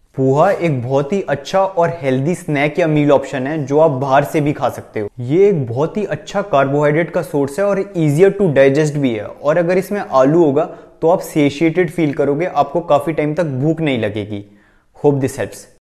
पोहा एक बहुत ही अच्छा और हेल्दी स्नैक या मील ऑप्शन है जो आप बाहर से भी खा सकते हो। ये एक बहुत ही अच्छा कार्बोहाइड्रेट का सोर्स है और इजियर टू डाइजेस्ट भी है, और अगर इसमें आलू होगा तो आप सेशिएटेड फील करोगे, आपको काफी टाइम तक भूख नहीं लगेगी। Hope this helps.